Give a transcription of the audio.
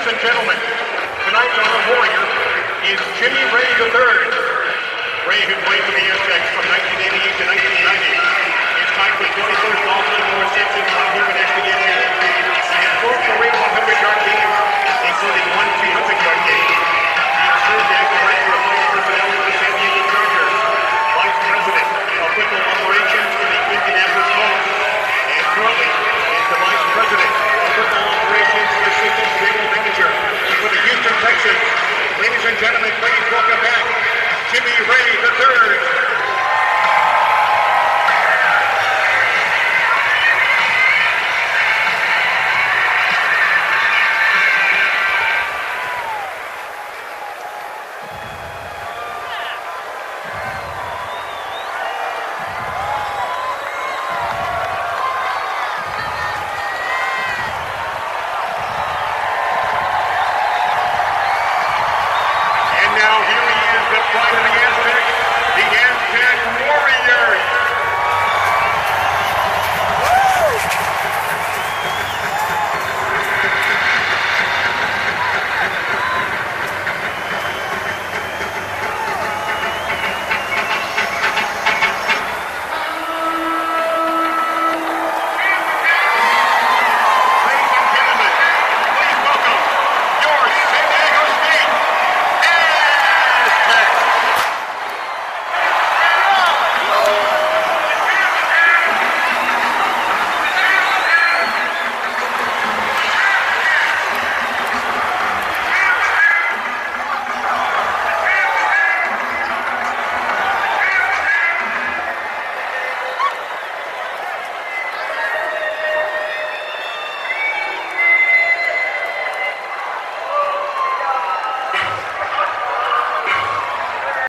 Ladies and gentlemen, tonight's honor warrior is Jimmy Ray III. Ray, who played for the Aztecs from 1988 to 1990, is tied for 21st all-time more receptions on human extra years. He has 4 career